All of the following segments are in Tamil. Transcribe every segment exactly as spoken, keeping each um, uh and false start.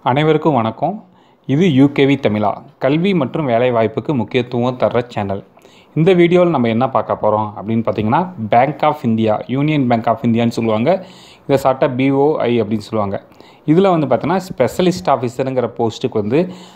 அனைவருக்கும் வணக்கம். இது யூகேவி தமிழா, கல்வி மற்றும் வேலைவாய்ப்புக்கு முக்கியத்துவம் தர்ற சேனல். இந்த வீடியோவில் நம்ம என்ன பார்க்க போகிறோம் அப்படின்னு பார்த்தீங்கன்னா, bank of India, Union Bank of இந்தியான்னு சொல்லுவாங்க. இதை சாட்டா பிஓஐ அப்படின்னு சொல்லுவாங்க. இதில் வந்து பார்த்தீங்கன்னா ஸ்பெஷலிஸ்ட் ஆஃபீஸருங்கிற போஸ்ட்டுக்கு வந்து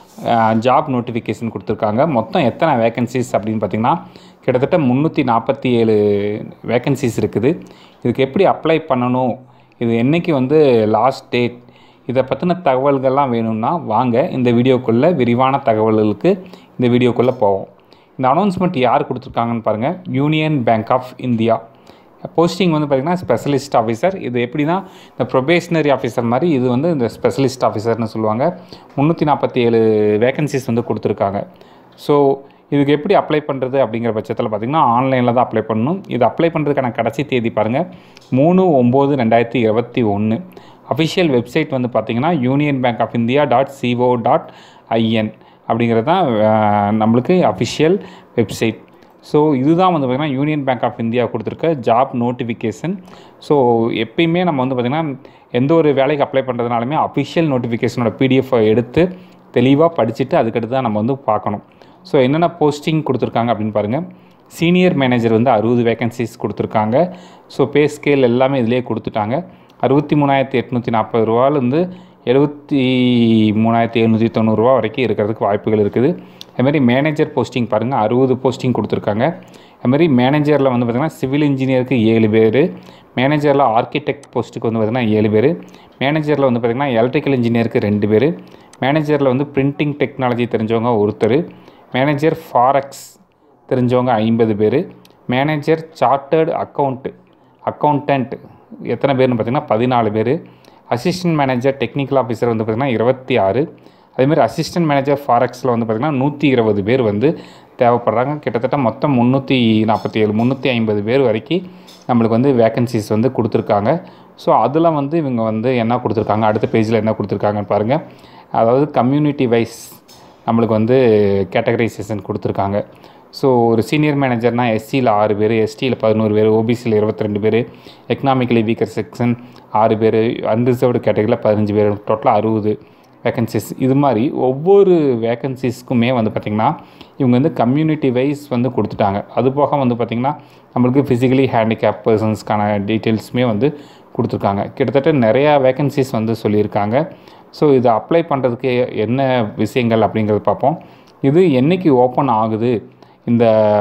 ஜாப் நோட்டிஃபிகேஷன் கொடுத்துருக்காங்க. மொத்தம் எத்தனை வேக்கன்சிஸ் அப்படின்னு பார்த்திங்கன்னா கிட்டத்தட்ட முந்நூற்றி நாற்பத்தி ஏழு வேக்கன்சிஸ் இருக்குது. இதுக்கு எப்படி அப்ளை பண்ணணும், இது என்றைக்கு வந்து லாஸ்ட் டேட், இதை பற்றின தகவல்கள்லாம் வேணும்னா வாங்க இந்த வீடியோக்குள்ளே விரிவான தகவல்களுக்கு இந்த வீடியோக்குள்ளே போவோம். இந்த அனௌன்ஸ்மெண்ட் யார் கொடுத்துருக்காங்கன்னு பாருங்கள். Union Bank of India. Posting வந்து பார்த்திங்கன்னா ஸ்பெஷலிஸ்ட் ஆஃபீஸர். இது எப்படின்னா இந்த ப்ரொபேஷனரி ஆஃபீஸர் மாதிரி இது வந்து இந்த ஸ்பெஷலிஸ்ட் ஆஃபீஸர்னு சொல்லுவாங்க. முந்நூற்றி நாற்பத்தி ஏழு வேக்கன்சிஸ் வந்து கொடுத்துருக்காங்க. ஸோ இதுக்கு எப்படி அப்ளை பண்ணுறது அப்படிங்கிற பட்சத்தில் பார்த்திங்கன்னா ஆன்லைனில் தான் அப்ளை பண்ணணும். இது அப்ளை பண்ணுறதுக்கான கடைசி தேதி பாருங்கள், மூணு ஒம்பது ரெண்டாயிரத்தி இருபத்தி ஒன்று. அஃபிஷியல் வெப்சைட் வந்து பார்த்திங்கன்னா Union Bank of India dot C O dot அப்படிங்கிறது தான் நம்மளுக்கு அஃபிஷியல் வெப்சைட். ஸோ இதுதான் வந்து பார்த்திங்கன்னா யூனியன் பேங்க் ஆஃப் இந்தியா கொடுத்துருக்க ஜாப் நோட்டிஃபிகேஷன். ஸோ எப்பயுமே நம்ம வந்து பார்த்திங்கன்னா எந்த ஒரு வேலைக்கு அப்ளை பண்ணுறதுனாலுமே அஃபிஷியல் நோட்டிஃபிகேஷனோட பிடிஎஃபை எடுத்து தெளிவாக படிச்சுட்டு அதுக்கடுத்து தான் நம்ம வந்து பார்க்கணும். ஸோ என்னென்ன போஸ்டிங் கொடுத்துருக்காங்க அப்படின்னு பாருங்கள். சீனியர் மேனேஜர் வந்து அறுபது வேக்கன்சிஸ் கொடுத்துருக்காங்க. ஸோ பே ஸ்கேல் எல்லாமே இதிலே கொடுத்துட்டாங்க. அறுபத்தி மூணாயிரத்தி எட்நூற்றி நாற்பது ரூபாலேருந்து எழுபத்தி மூணாயிரத்தி எழுநூற்றி தொண்ணூறுரூவா வரைக்கும் இருக்கிறதுக்கு வாய்ப்புகள் இருக்குது. அதுமாதிரி மேனேஜர் போஸ்டிங் பாருங்கள், அறுபது போஸ்டிங் கொடுத்துருக்காங்க. அதுமாதிரி மேனேஜரில் வந்து பார்த்திங்கன்னா சிவில் இன்ஜினியருக்கு ஏழு பேர், மேனேஜரில் ஆர்கிடெக்ட் போஸ்ட்டுக்கு வந்து பார்த்திங்கன்னா ஏழு பேர், மேனேஜரில் வந்து பார்த்திங்கன்னா எலக்ட்ரிக்கல் இன்ஜினியருக்கு ரெண்டு பேர், மேனேஜரில் வந்து பிரிண்டிங் டெக்னாலஜி தெரிஞ்சவங்க ஒருத்தர், மேனேஜர் ஃபாரெக்ஸ் தெரிஞ்சவங்க ஐம்பது பேர், மேனேஜர் சார்ட்டர்டு அக்கௌண்ட் அக்கௌண்டன்ட் எத்தனை பேர்னு பார்த்திங்கன்னா பதினாலு பேர், அசிஸ்டன்ட் மேனேஜர் டெக்னிக்கல் ஆஃபீஸர் வந்து பார்த்திங்கன்னா இருபத்தி ஆறு, அதேமாதிரி அசிஸ்டன்ட் மேனேஜர் ஃபாரெக்ஸில் வந்து பார்த்திங்கன்னா நூற்றி இருபது பேர் வந்து தேவைப்படுறாங்க. கிட்டத்தட்ட மொத்தம் முந்நூற்றி நாற்பத்தி ஏழு முந்நூற்றி ஐம்பது பேர் வரைக்கும் நம்மளுக்கு வந்து வேக்கன்சிஸ் வந்து கொடுத்துருக்காங்க. ஸோ அதில் வந்து இவங்க வந்து என்ன கொடுத்துருக்காங்க, அடுத்த பேஜில் என்ன கொடுத்துருக்காங்கன்னு பாருங்கள். அதாவது கம்யூனிட்டி வைஸ் நம்மளுக்கு வந்து கேட்டகரைசேஷன் கொடுத்துருக்காங்க. ஸோ ஒரு சீனியர் மேனேஜர்னால் எஸ்சியில் ஆறு பேர், எஸ்டியில் பதினோரு பேர், ஓபிசியில் இருபத்தி ரெண்டு பேர், எக்கனாமிக்கலி வீக்கர் செக்ஷன் ஆறு பேர், அன்ரிசர்வ்டு கேட்டகரியில் பதினஞ்சு பேர், டோட்டலாக அறுபது வேக்கன்சிஸ். இது மாதிரி ஒவ்வொரு வேக்கன்சிஸ்க்குமே வந்து பார்த்திங்கன்னா இவங்க வந்து கம்யூனிட்டி வைஸ் வந்து கொடுத்துட்டாங்க. அது போக வந்து பார்த்திங்கன்னா நம்மளுக்கு ஃபிசிக்கலி ஹேண்டிகேப் பர்சன்ஸ்க்கான டீட்டெயில்ஸுமே வந்து கொடுத்துருக்காங்க. கிட்டத்தட்ட நிறையா வேக்கன்சிஸ் வந்து சொல்லியிருக்காங்க. ஸோ இது அப்ளை பண்ணுறதுக்கு என்ன விஷயங்கள் அப்படிங்கிறது பார்ப்போம். இது என்றைக்கு ஓப்பன் ஆகுது இந்த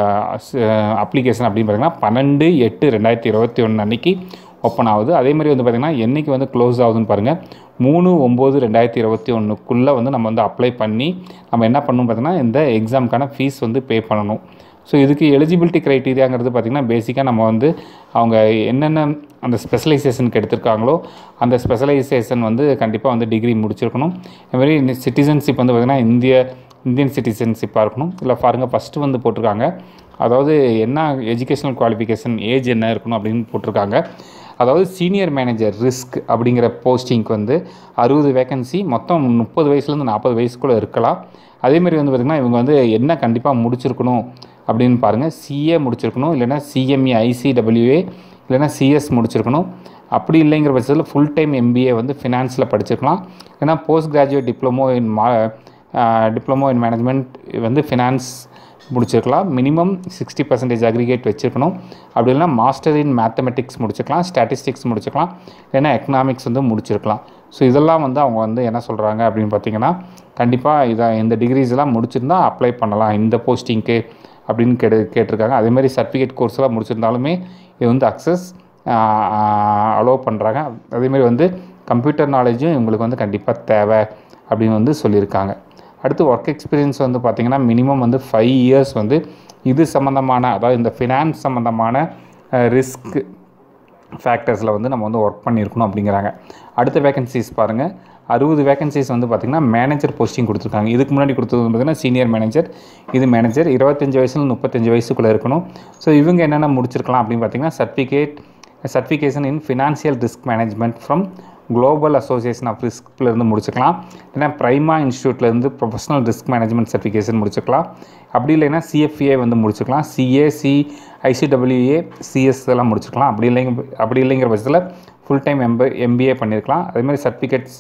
அப்ளிகேஷன் அப்படின்னு பார்த்திங்கன்னா பன்னெண்டு எட்டு ரெண்டாயிரத்தி இருபத்தி ஒன்று அன்றைக்கி ஓப்பன் ஆகுது. அதே மாதிரி வந்து பார்த்திங்கன்னா என்றைக்கு வந்து க்ளோஸ் ஆகுதுன்னு பாருங்கள், மூணு ஒம்பது ரெண்டாயிரத்தி இருபத்தி ஒன்றுக்குள்ளே வந்து நம்ம வந்து அப்ளை பண்ணி நம்ம என்ன பண்ணணும் பார்த்திங்கன்னா இந்த எக்ஸாமுக்கான ஃபீஸ் வந்து பே பண்ணணும். ஸோ இதுக்கு எலிஜிபிலிட்டி க்ரைட்டீரியாங்கிறது பார்த்திங்கன்னா பேசிக்காக நம்ம வந்து அவங்க என்னென்ன அந்த ஸ்பெஷலைசேஷனுக்கு எடுத்திருக்காங்களோ அந்த ஸ்பெஷலைசேஷன் வந்து கண்டிப்பாக வந்து டிகிரி முடிச்சிருக்கணும். அதுமாதிரி சிட்டிசன்ஷிப் வந்து பார்த்திங்கன்னா இந்திய இந்தியன் சிட்டிசன்ஷிப்பாக இருக்கணும். இல்லை பாருங்கள் ஃபஸ்ட்டு வந்து போட்டிருக்காங்க, அதாவது என்ன எஜுகேஷ்னல் குவாலிஃபிகேஷன் ஏஜ் என்ன இருக்கணும் அப்படின்னு போட்டிருக்காங்க. அதாவது சீனியர் மேனேஜர் ரிஸ்க் அப்படிங்கிற போஸ்டிங்க்கு வந்து அறுபது வேக்கன்சி, மொத்தம் முப்பது வயசுலேருந்து நாற்பது வயசுக்குள்ளே இருக்கலாம். அதேமாதிரி வந்து பார்த்திங்கன்னா இவங்க வந்து என்ன கண்டிப்பாக முடிச்சிருக்கணும் அப்படின்னு பாருங்கள். சிஏ முடிச்சிருக்கணும், இல்லைனா சிஎம்இ ஐசிடபிள்யூஏ இல்லைனா சிஎஸ் முடிச்சிருக்கணும். அப்படி இல்லைங்கிற பட்சத்தில் ஃபுல் டைம் எம்பிஏ வந்து ஃபினான்ஸில் படிச்சிருக்கலாம். இல்லைனா போஸ்ட் கிராஜுவேட் டிப்ளமோ இன் மா டிப்ளமோ இன் மேனேஜ்மெண்ட் வந்து ஃபினான்ஸ் முடிச்சிருக்கலாம். மினிமம் சிக்ஸ்டி பர்சன்டேஜ் அக்ரிகேட் வச்சுருக்கணும். அப்படி இல்லைனா மாஸ்டர் இன் மேத்தமெட்டிக்ஸ் முடிச்சிருக்கலாம், ஸ்டாட்டிஸ்டிக்ஸ் முடிச்சிருக்கலாம், இல்லைனா எக்கனாமிக்ஸ் வந்து முடிச்சிருக்கலாம். ஸோ இதெல்லாம் வந்து அவங்க வந்து என்ன சொல்கிறாங்க அப்படின்னு பார்த்தீங்கன்னா கண்டிப்பாக இதை இந்த டிகிரிஸ் எல்லாம் முடிச்சிருந்தால் அப்ளை பண்ணலாம் இந்த போஸ்டிங்க்கு அப்படின்னு கேட்டு கேட்டிருக்காங்க. அதேமாதிரி சர்டிஃபிகேட் கோர்ஸ்லாம் முடிச்சிருந்தாலுமே இது வந்து அக்சஸ் அலோவ் பண்ணுறாங்க. அதேமாதிரி வந்து கம்ப்யூட்டர் நாலேஜும் இவங்களுக்கு வந்து கண்டிப்பாக தேவை அப்படின்னு வந்து சொல்லியிருக்காங்க. அடுத்து ஒர்க் எக்ஸ்பீரியன்ஸ் வந்து பார்த்திங்கன்னா மினிமம் வந்து ஃபைவ் இயர்ஸ் வந்து இது சம்மந்தமான, அதாவது இந்த ஃபினான்ஸ் சம்மந்தமான ரிஸ்க் ஃபேக்டர்ஸில் வந்து நம்ம வந்து ஒர்க் பண்ணியிருக்கணும் அப்படிங்கிறாங்க. அடுத்த வேக்கன்சிஸ் பாருங்கள், அறுபது வேக்கன்சிஸ் வந்து பார்த்திங்கன்னா மேனேஜர் போஸ்டிங் கொடுத்துருக்காங்க. இதுக்கு முன்னாடி கொடுத்தது பார்த்திங்கன்னா சீனியர் மேனேஜர், இது மேனேஜர். இருபத்தஞ்சி வயசுல முப்பத்தஞ்சு வயசுக்குள்ளே இருக்கணும். ஸோ இவங்க என்னென்ன முடிச்சிருக்கலாம் அப்படின்னு பார்த்திங்கன்னா certificate certification in financial risk management from global association of ரிஸ்க்லேருந்து முடிச்சுக்கலாம். இல்லைனா பிரைமா இன்ஸ்டியூட்லேருந்து ப்ரொஃபஷனல் ரிஸ்க் மேனேஜ்மெண்ட் சர்டிஃபிகேஷன் முடிச்சுக்கலாம். அப்படி இல்லைன்னா சிஎஃப்ஏ வந்து முடிச்சுக்கலாம். சிஏ சி ஐசிடபிள்யூஏ சிஎஸ் எல்லாம் முடிச்சுக்கலாம். அப்படி இல்லைங்க அப்படி இல்லைங்கிற பட்சத்தில் ஃபுல் டைம் எம்ப எம்பிஏ பண்ணியிருக்கலாம். அதேமாதிரி சர்டிஃபிகேட்ஸ்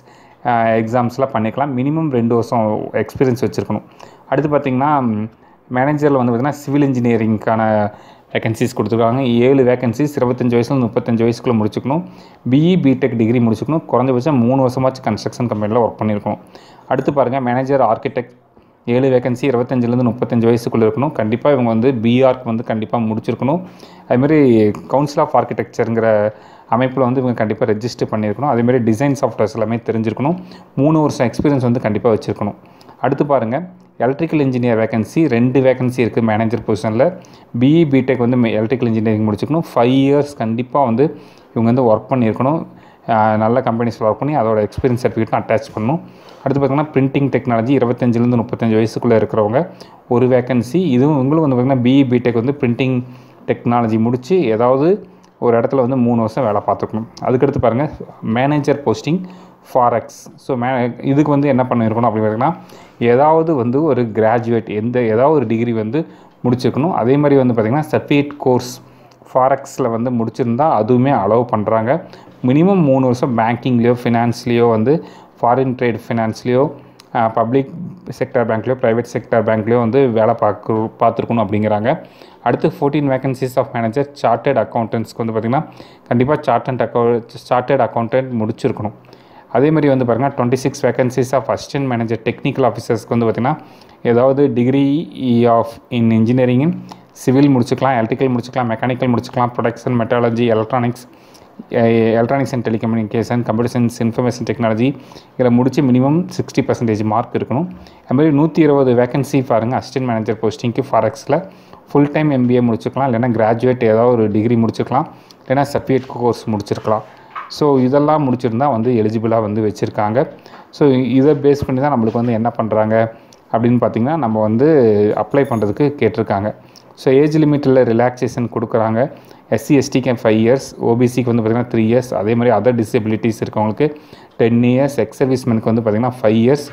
எக்ஸாம்ஸ்லாம் பண்ணிக்கலாம். மினிமம் ரெண்டு வருஷம் எக்ஸ்பீரியன்ஸ் வச்சுருக்கணும். அடுத்து பார்த்திங்கன்னா மேனேஜரில் வந்து பார்த்திங்கன்னா சிவில் இன்ஜினியரிங்க்கான வேகன்சிஸ் கொடுத்துருக்காங்க. ஏழு வேகன்சிஸ் இருபத்தஞ்சி வயசுல முப்பத்தஞ்சு வயசுக்குள்ளே முடிச்சுக்கணும். பிஇ பிடெக் டிகிரி முடிச்சுக்கணும். குறைஞ்சபட்சம் மூணு வருஷமாச்சு கன்ஸ்ட்ரக்ஷன் கம்பெனியில் ஒர்க் பண்ணியிருக்கணும். அடுத்து பாருங்கள் மேனேஜர் ஆர்கிடெக்ட் ஏழு வேகன்சி இருபத்தஞ்சிலேருந்து முப்பத்தஞ்சு வயசுக்குள்ளே இருக்கணும். கண்டிப்பாக இவங்க வந்து பிஆர்க் வந்து கண்டிப்பாக முடிச்சிருக்கணும். அதுமாரி கவுன்சில் ஆஃப் ஆர்கிடெக்சருங்கிற அமைப்பில் வந்து இவங்க கண்டிப்பாக ரெஜிஸ்டர் பண்ணியிருக்கணும். அதேமாதிரி டிசைன் சாஃப்ட்வேர்ஸ் எல்லாமே தெரிஞ்சிருக்கணும். மூணு வருஷம் எக்ஸ்பீரியன்ஸ் வந்து கண்டிப்பாக வச்சுருக்கணும். அடுத்து பாருங்கள் எலக்ட்ரிக்கல் இன்ஜினியர் வேகன்சி ரெண்டு வேகன்சி இருக்குது மேனேஜர் பொசிஷனில். பிஇ பிடெக் வந்து எலக்ட்ரிக்கல் இன்ஜினியரிங் முடிச்சுக்கணும். ஃபைவ் இயர்ஸ் கண்டிப்பாக வந்து இவங்க வந்து ஒர்க் பண்ணியிருக்கணும். நல்ல கம்பெனிஸில் ஒர்க் பண்ணி அதோட எக்ஸ்பீரியன்ஸ் சர்டிஃபிகேட்டும் அட்டாச் பண்ணணும். அடுத்து பார்த்திங்கன்னா பிரிண்டிங் டெக்னாலஜி இருபத்தஞ்சிலேருந்து முப்பத்தஞ்சு வயசுக்குள்ளே இருக்கிறவங்க ஒரு வேகன்சி. இதுவும் இவங்களும் வந்து பார்த்திங்கன்னா பிஇ பிடெக் வந்து பிரிண்டிங் டெக்னாலஜி முடித்து ஏதாவது ஒரு இடத்துல வந்து மூணு வருஷம் வேலை பார்த்துக்கணும். அதுக்கடுத்து பாருங்கள் மேனேஜர் போஸ்டிங் ஃபாரெக்ஸ். ஸோ மே இதுக்கு வந்து என்ன பண்ணியிருக்கணும் அப்படின்னு பார்த்தீங்கன்னா ஏதாவது வந்து ஒரு கிராஜுவேட் எந்த ஏதாவது ஒரு டிகிரி வந்து முடிச்சிருக்கணும். அதே மாதிரி வந்து பார்த்திங்கன்னா சர்டிஃபிகேட் கோர்ஸ் ஃபாரெக்ஸில் வந்து முடிச்சிருந்தால் அதுவுமே அலோவ் பண்ணுறாங்க. மினிமம் மூணு வருஷம் பேங்கிங்லேயோ ஃபினான்ஸ்லேயோ வந்து ஃபாரின் ட்ரேட் ஃபினான்ஸ்லேயோ பப்ளிக் செக்டர் பேங்க்லேயோ ப்ரைவேட் செக்டர் பேங்க்லேயோ வந்து வேலை பார்க்க பார்த்துருக்கணும் அப்படிங்கிறாங்க. அடுத்து fourteen vacancies of manager chartered அக்கௌண்டன்ட்ஸ்க்கு வந்து பார்த்திங்கன்னா கண்டிப்பாக சார்ட்டன்ட் அக்கௌ சார்ட்டர்ட் அக்கௌண்டன்ட் முடிச்சிருக்கணும். அதே மாதிரி வந்து பாருங்கள் twenty six vacancies of assistant manager technical ஆஃபீஸர்ஸ்க்கு வந்து பார்த்திங்கன்னா ஏதாவது degree of in engineering in civil முடிச்சுக்கலாம், எலக்ட்ரிக்கல் முடிச்சுக்கலாம், மெக்கானிக்கல் முடிச்சுக்கலாம், production metallurgy, electronics electronics and telecommunication, computer science, information technology இதில் முடிச்சு மினிமம் சிக்ஸ்டி பர்சன்டேஜ் மார்க் இருக்கணும். அதுமாதிரி நூற்றி இருபது வேகன்சி பாருங்கள் அசிஸ்டன்ட் மேனேஜர் போஸ்டிங்க்கு ஃபாரெக்ஸில் ஃபுல் டைம் எம்பிஏ முடிச்சுக்கலாம், இல்லைனா கிராஜுவேட் ஏதாவது ஒரு டிகிரி முடிச்சுக்கலாம், இல்லைனா சர்டிஃபிகேட் கோர்ஸ் முடிச்சிருக்கலாம். ஸோ இதெல்லாம் முடிச்சிருந்தால் வந்து எலிஜிபிளாக வந்து வச்சுருக்காங்க. ஸோ இதை பேஸ் பண்ணி தான் நம்மளுக்கு வந்து என்ன பண்ணுறாங்க அப்படின்னு பார்த்திங்கன்னா நம்ம வந்து அப்ளை பண்ணுறதுக்கு கேட்டிருக்காங்க. ஸோ ஏஜ் லிமிட்டில் ரிலாக்ஸேஷன் கொடுக்குறாங்க. எஸ்சி எஸ்டிக்கு ஃபைவ் இயர்ஸ், ஓபிசிக்கு வந்து பார்த்திங்கன்னா த்ரீ இயர்ஸ், அதே மாதிரி அதர் டிசபிலிட்டிஸ் இருக்கவங்களுக்கு டென் இயர்ஸ், எக்ஸ் சர்வீஸ்மெனுக்கு வந்து பார்த்திங்கன்னா ஃபைவ் இயர்ஸ்,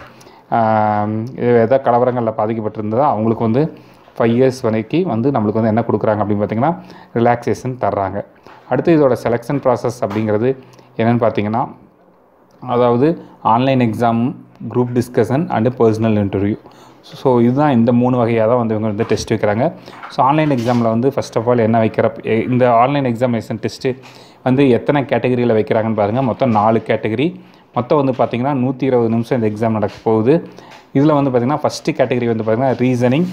எதாவது கலவரங்களில் பாதிக்கப்பட்டிருந்ததோ அவங்களுக்கு வந்து ஃபைவ் இயர்ஸ் வரைக்கும் வந்து நம்மளுக்கு வந்து என்ன கொடுக்குறாங்க அப்படின்னு பார்த்திங்கன்னா ரிலாக்ஸேஷன் தர்றாங்க. அடுத்து இதோட செலெக்ஷன் ப்ராசஸ் அப்படிங்கிறது என்னென்னு பார்த்திங்கன்னா அதாவது online exam, group discussion and personal interview. So இதுதான் இந்த மூணு வகையாக தான் வந்து இவங்க வந்து டெஸ்ட் வைக்கிறாங்க. ஸோ ஆன்லைன் எக்ஸாமில் வந்து ஃபஸ்ட் ஆஃப் ஆல் என்ன வைக்கிற இந்த ஆன்லைன் எக்ஸாமினேஷன் டெஸ்ட்டு வந்து எத்தனை கேட்டகரியில் வைக்கிறாங்கன்னு பாருங்கள். மொத்தம் நாலு கேட்டகரி. மொத்தம் வந்து பார்த்திங்கன்னா நூற்றி இருபது நிமிஷம் இந்த எக்ஸாம் நடக்க போகுது. இதில் வந்து பார்த்திங்கன்னா ஃபஸ்ட்டு கேட்டகரி வந்து பார்த்திங்கன்னா ரீசனிங்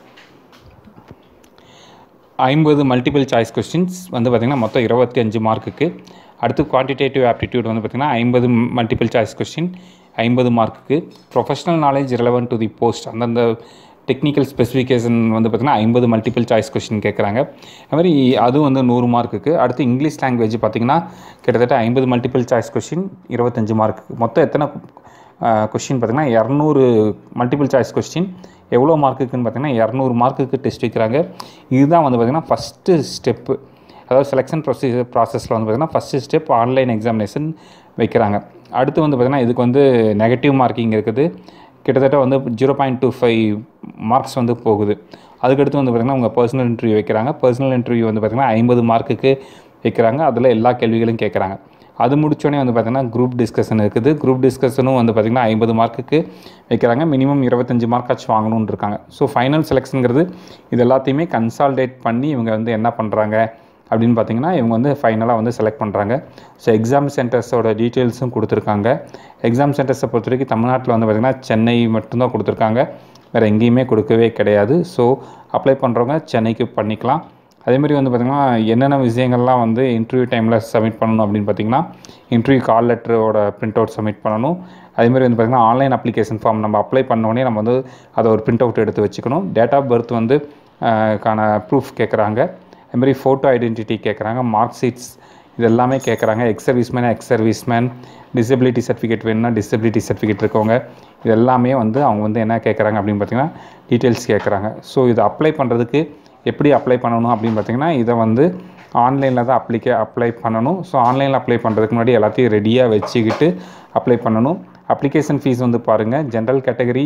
ஐம்பது மல்டிபிள் சாய்ஸ் கொஸ்டின்ஸ் வந்து பார்த்திங்கன்னா மொத்தம் இருபத்தி அஞ்சு மார்க்குக்கு. அடுத்து குவான்டிடேட்டிவ் ஆப்டிடியூட் வந்து பார்த்திங்கன்னா ஐம்பது மல்டிபிள் சாய்ஸ் கொஸ்டின் ஐம்பது மார்க்குக்கு. Professional knowledge relevant to the post அந்தந்த டெக்னிக்கல் ஸ்பெசிஃபிகேஷன் வந்து பார்த்திங்கன்னா ஐம்பது மல்டிபிள் சாய்ஸ் கொஸ்டின் கேட்குறாங்க. அதுமாதிரி அதுவும் வந்து நூறு மார்க்குக்கு. அடுத்து இங்கிலீஷ் லாங்குவேஜ் பார்த்திங்கன்னா கிட்டத்தட்ட ஐம்பது மல்டிபிள் சாய்ஸ் கொஸ்டின் இருபத்தஞ்சு மார்க்குக்கு. மொத்தம் எத்தனை கொஸ்டின் பார்த்திங்கன்னா இரநூறு மல்டிபிள் சாய்ஸ் கொஸ்டின் எவ்வளோ மார்க்குக்குன்னு பார்த்திங்கன்னா இரநூறு மார்க்குக்கு டெஸ்ட் வைக்கிறாங்க. இதுதான் வந்து பார்த்திங்கன்னா ஃபஸ்ட்டு ஸ்டெப்பு. அதாவது செலெக்ஷன் ப்ரொசீஜர் ப்ராசஸில் வந்து பார்த்திங்கன்னா ஃபஸ்ட்டு ஸ்டெப் ஆன்லைன் எக்ஸாமினேஷன் வைக்கிறாங்க. அடுத்து வந்து பார்த்திங்கன்னா இதுக்கு வந்து நெகட்டிவ் மார்க்கிங் இருக்குது. கிட்டத்தட்ட வந்து zero point two five marks வந்து போகுது. அதுக்கடுத்து வந்து பார்த்திங்கன்னா உங்கள் பர்சனல் இன்டர்வியூ வைக்கிறாங்க. பர்சனல் இன்டர்வியூ வந்து பார்த்திங்கன்னா ஐம்பது மார்க்குக்கு வைக்கிறாங்க. அதில் எல்லா கேள்விகளும் கேட்குறாங்க. அது முடிச்சோடனே வந்து பார்த்திங்கன்னா குரூப் டிஸ்கஷன் இருக்குது. குரூப் டிஸ்கஷனும் வந்து பார்த்திங்கன்னா ஐம்பது மார்க்குக்கு வைக்கிறாங்க. மினிமம் இருபத்தஞ்சி மார்க்காச்சும் வாங்கணும்னு இருக்காங்க. ஸோ ஃபைனல் செலெக்ஷனுங்கிறது இது எல்லாத்தையுமே கன்சால்டேட் பண்ணி இவங்க வந்து என்ன பண்ணுறாங்க அப்படின்னு பார்த்திங்கன்னா இவங்க வந்து ஃபைனலாக வந்து செலக்ட் பண்ணுறாங்க. ஸோ எக்ஸாம் சென்டர்ஸோட டீட்டெயில்ஸும் கொடுத்துருக்காங்க. எக்ஸாம் சென்டர்ஸை பொறுத்த வரைக்கும் தமிழ்நாட்டில் வந்து பார்த்திங்கன்னா சென்னை மட்டும்தான் கொடுத்துருக்காங்க, வேறு எங்கேயுமே கொடுக்கவே கிடையாது. ஸோ அப்ளை பண்ணுறவங்க சென்னைக்கு பண்ணிக்கலாம். அதேமாதிரி வந்து பார்த்திங்கன்னா என்னென்ன விஷயங்கள்லாம் வந்து இன்டர்வியூ டைமில் சப்மிட் பண்ணணும் அப்படின்னு பார்த்திங்கன்னா இன்டர்வியூ கால் லெட்டரோட பிரிண்ட் அவுட் சப்மிட் பண்ணணும். அதேமாதிரி வந்து பார்த்திங்கன்னா ஆன்லைன் அப்ளிகேஷன் ஃபார்ம் நம்ம அப்ளை பண்ணோடனே நம்ம வந்து அதை ஒரு பிரிண்ட் அவுட் எடுத்து வச்சுக்கணும். டேட் ஆஃப் பர்த் வந்து கான ப்ரூஃப் கேட்குறாங்க. அதுமாதிரி ஃபோட்டோ ஐடென்டிட்டி கேட்குறாங்க. மார்க் ஷீட்ஸ் இது எல்லாமே கேட்குறாங்க. Ex serviceman ex serviceman disability certificate வேணும்னா டிசபிலிட்டி சர்டிஃபிகேட் இருக்கவங்க இது எல்லாமே வந்து அவங்க வந்து என்ன கேட்குறாங்க அப்படின்னு பார்த்திங்கன்னா டீட்டெயில்ஸ் கேட்குறாங்க. ஸோ இது அப்ளை பண்ணுறதுக்கு எப்படி அப்ளை பண்ணணும் அப்படின்னு பார்த்திங்கன்னா இதை வந்து ஆன்லைனில் தான் அப்ளிகே அப்ளை பண்ணணும். ஸோ ஆன்லைனில் அப்ளை பண்ணுறதுக்கு முன்னாடி எல்லாத்தையும் ரெடியாக வச்சுக்கிட்டு அப்ளை பண்ணணும். அப்ளிகேஷன் ஃபீஸ் வந்து பாருங்கள், general category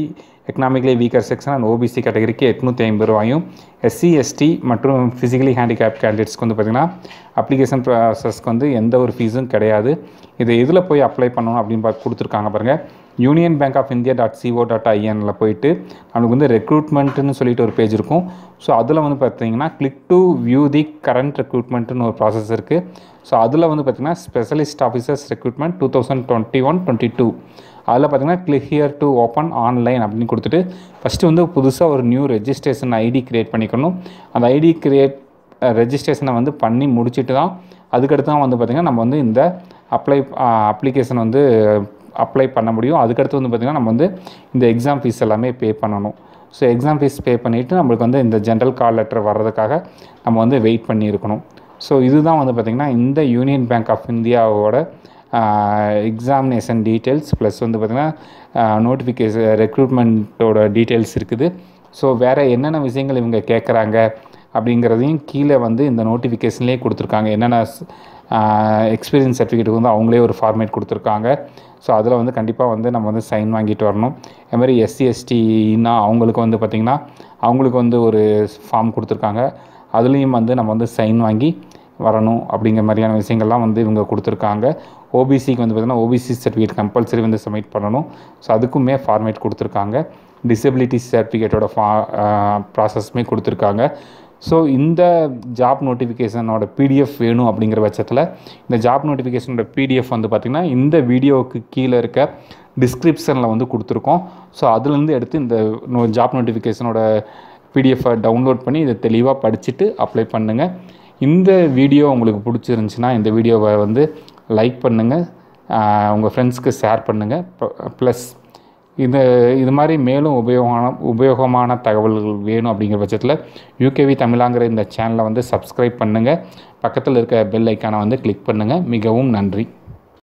economically weaker section and OBC கேட்டகரிக்கு எட்நூற்றி ஐம்பது ரூபாயும், எஸ்சி எஸ்டி மற்றும் ஃபிசிக்கலி ஹேண்டிகேப் கேண்டிடேட்ஸ்க்கு வந்து பார்த்திங்கன்னா அப்ளிகேஷன் ப்ராசஸ்க்கு வந்து எந்த ஒரு ஃபீஸும் கிடையாது. இதை இதில் போய் அப்ளை பண்ணணும் அப்படின்னு பார்த்து கொடுத்துருக்காங்க பாருங்கள். Union Bank of India dot C O ஐஎனில் போயிட்டு நம்மளுக்கு வந்து ரெக்ரூட்மெண்ட்டுன்னு சொல்லிட்டு ஒரு பேஜ் இருக்கும். ஸோ அதில் வந்து பார்த்தீங்கன்னா click to view the current ரெக்ரூட்மெண்ட்டுன்னு ஒரு ப்ராசஸ் இருக்குது. ஸோ அதில் வந்து பார்த்திங்கன்னா specialist officers recruitment two thousand twenty one twenty two அதில் பார்த்திங்கன்னா click here to open online அப்படின்னு கொடுத்துட்டு ஃபஸ்ட்டு வந்து புதுசாக ஒரு நியூ ரெஜிஸ்ட்ரேஷன் ஐடி க்ரியேட் பண்ணிக்கணும். அந்த ஐடி க்ரியேட் ரெஜிஸ்ட்ரேஷனை வந்து பண்ணி முடிச்சுட்டு தான் அதுக்கடுத்து தான் வந்து பார்த்திங்கன்னா நம்ம வந்து இந்த அப்ளை அப்ளிகேஷன் வந்து அப்ளை பண்ண முடியும். அதுக்கடுத்து வந்து பார்த்திங்கன்னா நம்ம வந்து இந்த எக்ஸாம் ஃபீஸ் எல்லாமே பே பண்ணணும். ஸோ எக்ஸாம் ஃபீஸ் பே பண்ணிவிட்டு நம்மளுக்கு வந்து இந்த ஜென்ரல் கால் லெட்டர் வர்றதுக்காக நம்ம வந்து வெயிட் பண்ணி இருக்கணும். ஸோ இதுதான் வந்து பார்த்திங்கன்னா இந்த யூனியன் பேங்க் ஆஃப் இந்தியாவோட எக்ஸாமினேஷன் டீட்டெயில்ஸ் ப்ளஸ் வந்து பார்த்திங்கன்னா நோட்டிஃபிகேஷன் ரெக்ரூட்மெண்ட்டோட டீட்டெயில்ஸ் இருக்குது. ஸோ வேறு என்னென்ன விஷயங்கள் இவங்க கேட்குறாங்க அப்படிங்கிறதையும் கீழே வந்து இந்த நோட்டிஃபிகேஷன்லேயே கொடுத்துருக்காங்க. என்னென்ன எக்ஸ்பீரியன்ஸ் சர்டிஃபிகேட்டுக்கு வந்து அவங்களே ஒரு ஃபார்மேட் கொடுத்துருக்காங்க. ஸோ அதில் வந்து கண்டிப்பாக வந்து நம்ம வந்து சைன் வாங்கிட்டு வரணும். அதுமாதிரி எஸ்சி எஸ்டின்னா அவங்களுக்கு வந்து பார்த்திங்கன்னா அவங்களுக்கு வந்து ஒரு ஃபார்ம் கொடுத்துருக்காங்க. அதுலேயும் வந்து நம்ம வந்து சைன் வாங்கி வரணும் அப்படிங்கிற மாதிரியான விஷயங்கள்லாம் வந்து இவங்க கொடுத்துருக்காங்க. ஓபிசிக்கு வந்து பார்த்திங்கன்னா ஓபிசி சர்டிஃபிகேட் கம்பல்சரி வந்து சப்மிட் பண்ணணும். ஸோ அதுக்குமே ஃபார்மேட் கொடுத்துருக்காங்க. டிசபிலிட்டி சர்டிஃபிகேட்டோட ஃபா ப்ராசஸ்மே கொடுத்துருக்காங்க. ஸோ இந்த ஜாப் நோட்டிஃபிகேஷனோட பிடிஎஃப் வேணும் அப்படிங்கிற பட்சத்தில் இந்த ஜாப் நோட்டிஃபிகேஷனோட பிடிஎஃப் வந்து பார்த்திங்கன்னா இந்த வீடியோவுக்கு கீழே இருக்க டிஸ்கிரிப்ஷனில் வந்து கொடுத்துருக்கோம். ஸோ அதுலேருந்து எடுத்து இந்த நோ ஜாப் நோட்டிஃபிகேஷனோட பிடிஎஃபை டவுன்லோட் பண்ணி இதை தெளிவாக படிச்சுட்டு அப்ளை பண்ணுங்கள். இந்த வீடியோ உங்களுக்கு பிடிச்சிருந்துச்சின்னா இந்த வீடியோவை வந்து லைக் பண்ணுங்கள், உங்கள் ஃப்ரெண்ட்ஸ்க்கு ஷேர் பண்ணுங்கள். ப்ளஸ் இது இது மாதிரி மேலும் உபயோகமான உபயோகமான தகவல்கள் வேணும் அப்படிங்கிற பட்சத்தில் யூகேவி தமிழாங்கிற இந்த சேனலை வந்து சப்ஸ்கிரைப் பண்ணுங்கள். பக்கத்தில் இருக்க பெல் ஐக்கானை வந்து கிளிக் பண்ணுங்கள். மிகவும் நன்றி.